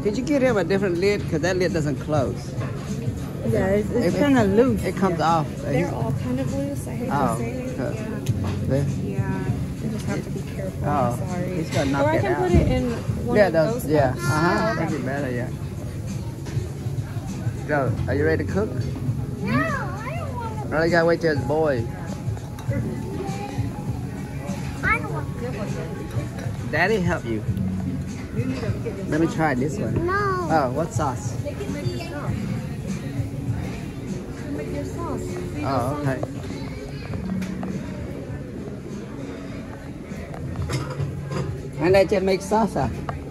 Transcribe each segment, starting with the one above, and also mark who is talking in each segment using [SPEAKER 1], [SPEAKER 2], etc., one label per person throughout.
[SPEAKER 1] Could you get him a different lid? Because that lid doesn't close.
[SPEAKER 2] Yeah, it's kind of loose.
[SPEAKER 1] It comes off.
[SPEAKER 3] They're all kind of loose. I hate to say it. Yeah, you just have to be careful. I'm sorry.
[SPEAKER 1] He's got to knock
[SPEAKER 3] or I can put it in one of those.
[SPEAKER 1] Yeah,
[SPEAKER 3] cups.
[SPEAKER 1] That'd be better, yeah. Go. Are you ready to cook?
[SPEAKER 4] No, I don't want to.
[SPEAKER 1] No, you gotta wait till it's boiled.
[SPEAKER 4] I don't want to.
[SPEAKER 1] Daddy, help you. Let me try this one.
[SPEAKER 4] No.
[SPEAKER 1] Oh, what sauce?
[SPEAKER 2] Make your sauce.
[SPEAKER 1] Oh, okay. And I just make salsa.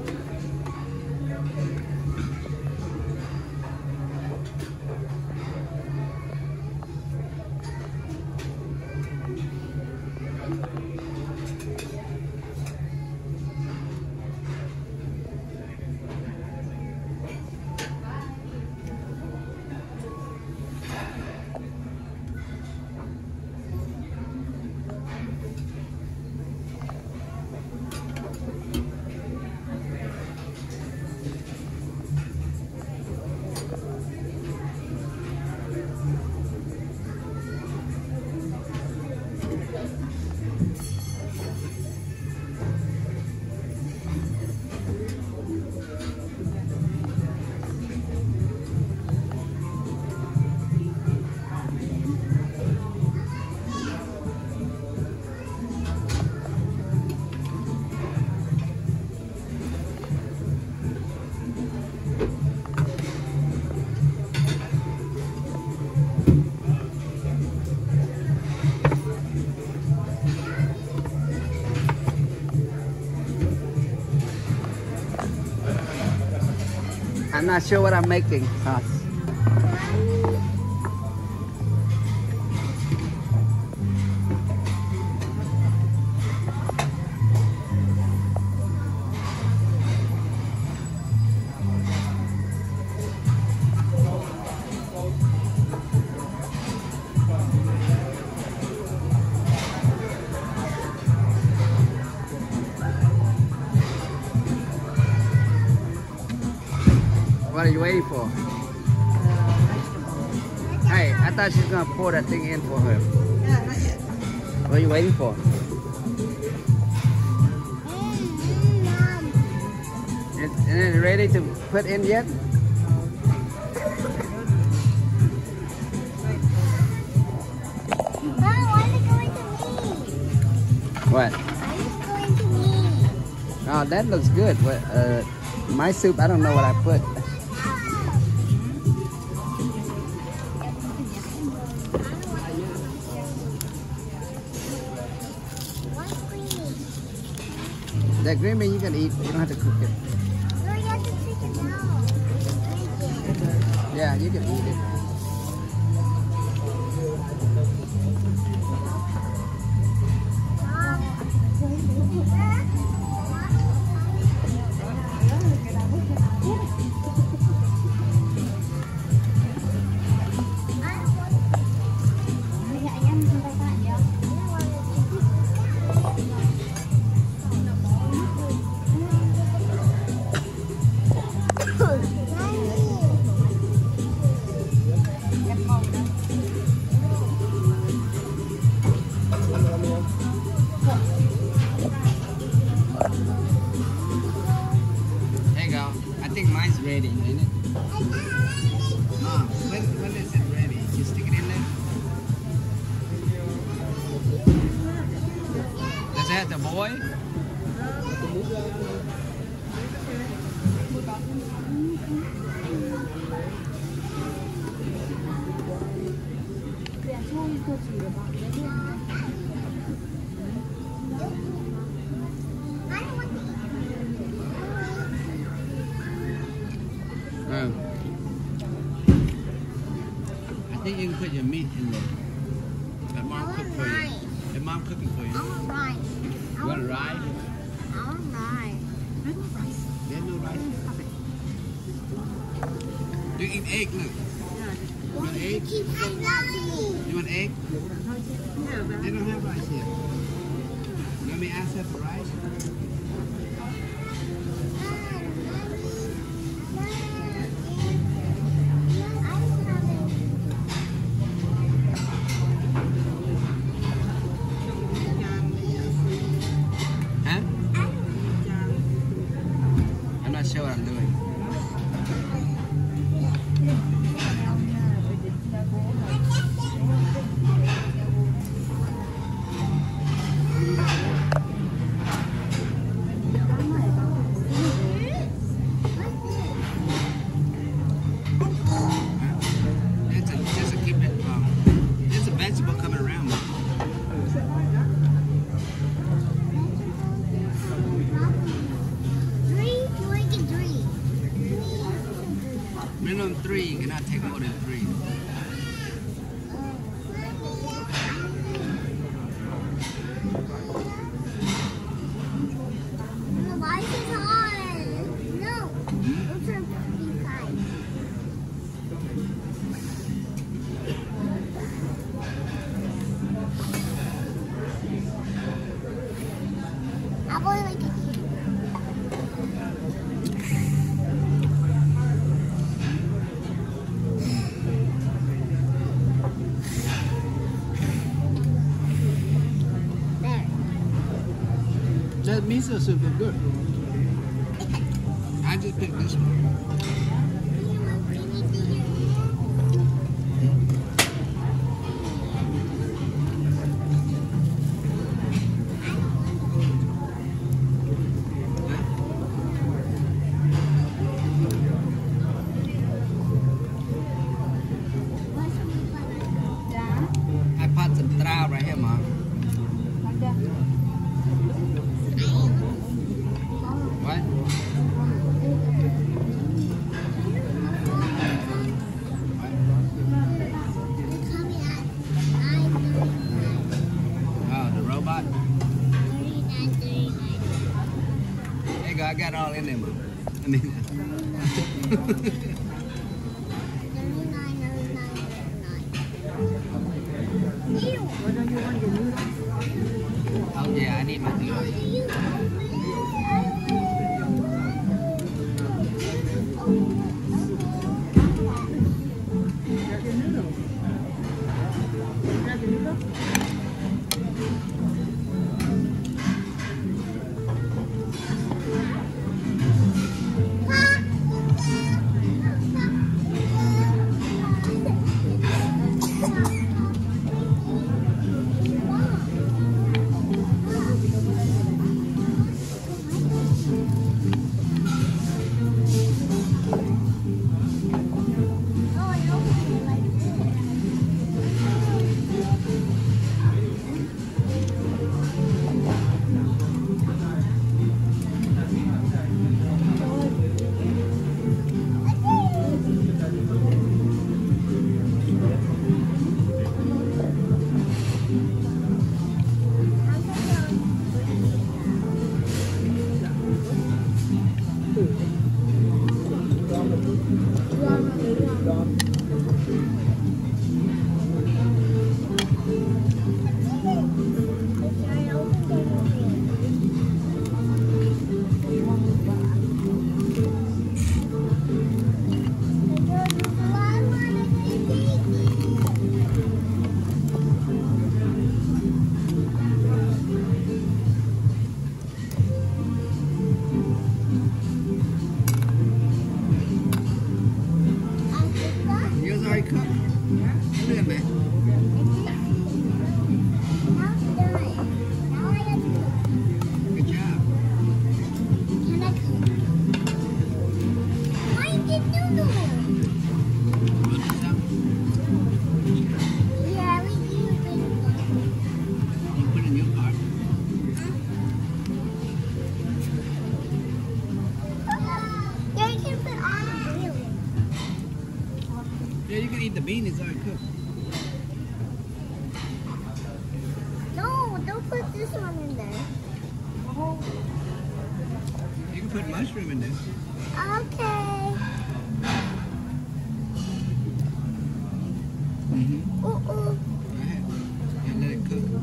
[SPEAKER 1] I'm not sure what I'm making sauce. What are you waiting for? Hey, I thought she was gonna pour that thing in for her.
[SPEAKER 2] Yeah, not yet.
[SPEAKER 1] What are you waiting for? Isn't it ready to put in yet? What? Oh, that looks good. But, my soup, I don't know what I put. That green bean you can eat. You don't have to cook it.
[SPEAKER 4] No, you have to take it out.
[SPEAKER 1] Yeah, you can eat it. There you go. I think mine's ready, isn't it? Mom, when is it ready? You stick it in there? Does it have the boil? I think you can put your meat in there. Let mom cook for you. Let mom cooking for you.
[SPEAKER 4] I want rice.
[SPEAKER 1] You want a rye?
[SPEAKER 4] I want rice.
[SPEAKER 1] There's no rice. Do you eat egg, look? You want egg?
[SPEAKER 4] Keep saying that to me.
[SPEAKER 1] You want egg? They don't have rice here. Let me ask her for rice. doing. Just to keep it, there's a vegetable coming around. Minimum 3, you cannot take more than 3.
[SPEAKER 4] The light is on. No. Those are 55. I really like it. There.
[SPEAKER 1] That miso soup is good. I just picked this one. I put some trao right here, Mom. What? Oh, the robot? There you go, I got it all in there, Mom. I mean, oh yeah, I need my noodles. Yours already cooked? Look at that. Good job. Put this up. You put it in your part. Yeah, you can eat the bean, it's already cooked.
[SPEAKER 4] No, don't put this one in there.
[SPEAKER 1] You can put mushroom in this.
[SPEAKER 4] Okay.
[SPEAKER 1] Mm-hmm.
[SPEAKER 4] Ooh, ooh.
[SPEAKER 1] Go ahead. And let it cook.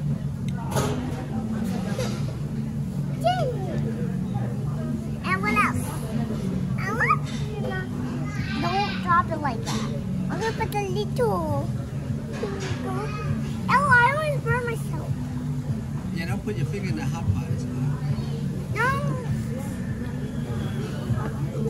[SPEAKER 4] Yay. And what else? And what? Don't drop it like that. I'm gonna put the little. Oh, I always burn myself.
[SPEAKER 1] Yeah, don't put your finger in the hot pot. It's hot.
[SPEAKER 4] No.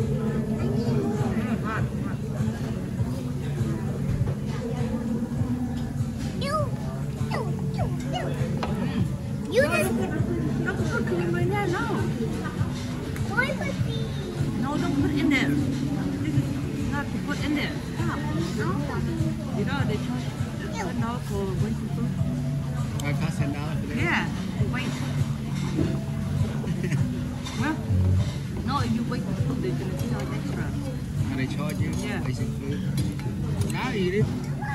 [SPEAKER 2] put in there. Stop. You know, they charge $10 for waiting food.
[SPEAKER 1] It costs $10 for that?
[SPEAKER 2] Yeah, wait. Well, no, if you wait for food, they're going to charge extra.
[SPEAKER 1] Oh, they charge you?
[SPEAKER 2] Yeah.
[SPEAKER 1] Basic food? Now eat it.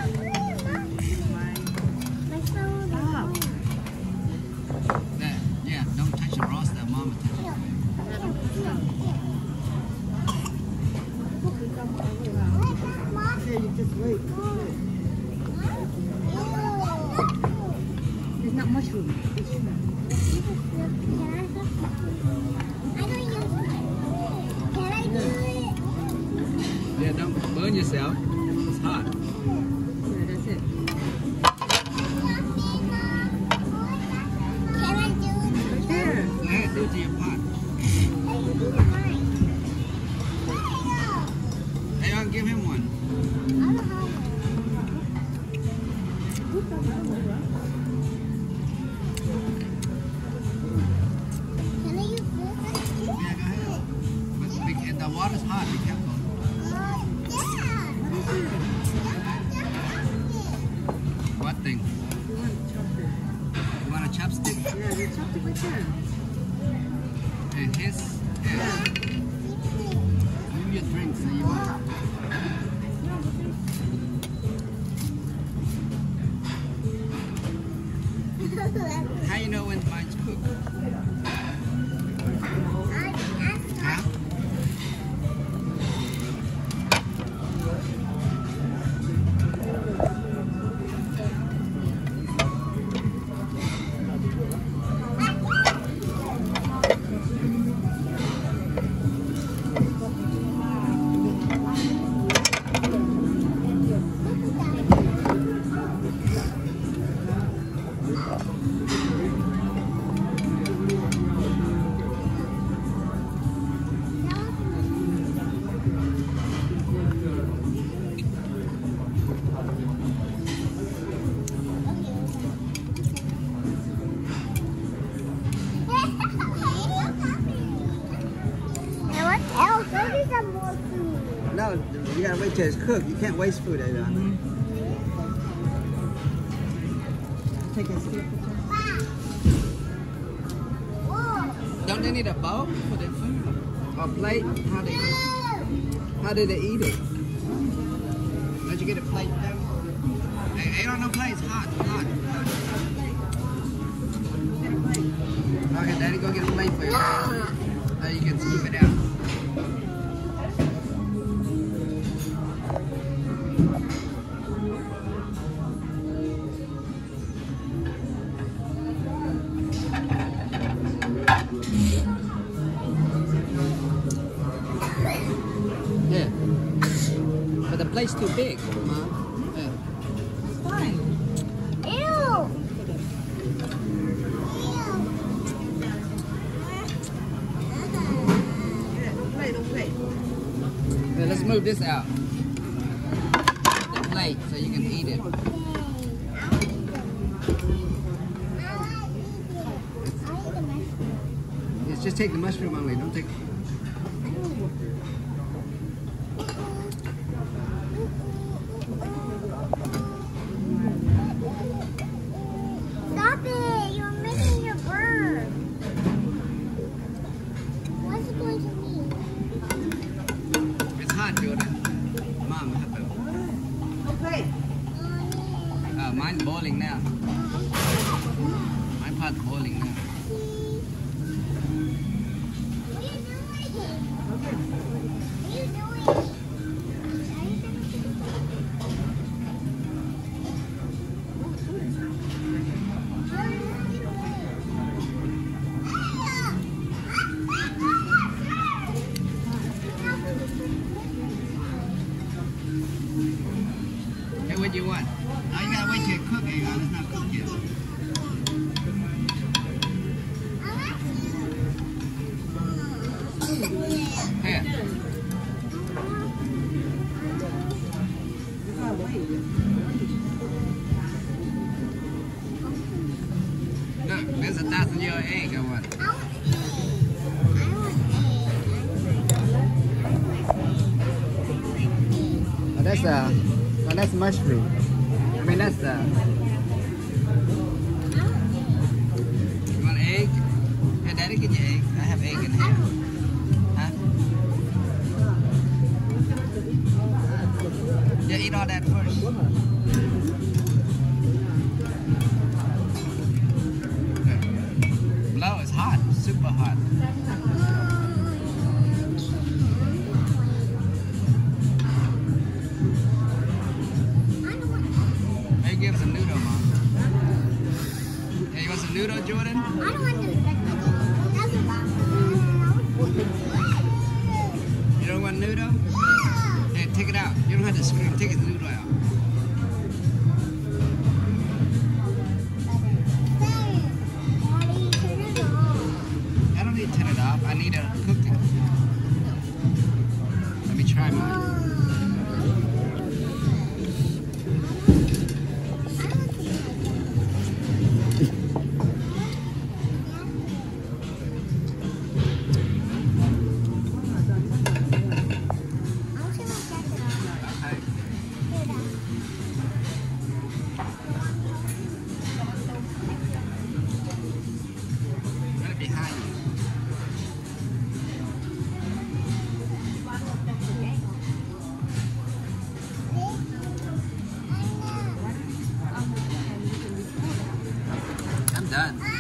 [SPEAKER 2] Stop.
[SPEAKER 1] That, yeah, don't touch the raw stuff. Mama touch it.
[SPEAKER 2] Yeah, you just wait. There's not mushroom.
[SPEAKER 1] Yeah, don't burn yourself. It's hot.
[SPEAKER 2] Yeah, that's it. There.
[SPEAKER 1] Yeah, do it to your pot. Hey, I'll give him one. Yeah, go ahead. But the water's hot. Be careful. What thing? You want a chopstick?
[SPEAKER 2] Yeah, there's something right there.
[SPEAKER 1] And his? Yeah. Give me a drink so you want. How you know when mine's cooked? Huh? No, you gotta wait till it's cooked. You can't waste food, Ada.
[SPEAKER 2] Take a stick.
[SPEAKER 1] Don't they need a bowl for their food? Or a plate? How do they eat it? Don't you get a plate though? Hey, don't no plate. It's hot. Hot. Okay, Daddy, go get a plate for you. So you can scoop it out. Yeah. But the plate's too big, Mom. Yeah.
[SPEAKER 2] It's fine. Don't play.
[SPEAKER 1] Yeah, let's move this out. The plate so you can eat it. Yes, just take the mushroom only. Don't take.
[SPEAKER 4] Stop it! You're missing your bird. What's it going to mean?
[SPEAKER 1] It's hot, Jordan. Mom, have to.
[SPEAKER 2] Don't play.
[SPEAKER 1] Mine's boiling now. My pot's boiling now.
[SPEAKER 4] What are you doing? What are you doing?
[SPEAKER 1] Hey, what do you want? Oh, you gotta wait till it cooks, Aegon. It's not cooked yet. Here. Look, there's a 1,000-year egg I want. That's well, that's mushroom. I mean, that's You want egg? Yeah, Daddy, get your egg. I have egg in here. Huh? Yeah, eat all that first. Blow is hot, super hot. Maybe give us a noodle, Mom. Hey, you want some noodle, Jordan?
[SPEAKER 4] I don't want to.
[SPEAKER 1] You don't want noodle? Hey, take it out. You don't have to scream. Take the noodle out. I don't need to turn it off. I need to cook it. Let me try mine. Behind you. I'm done.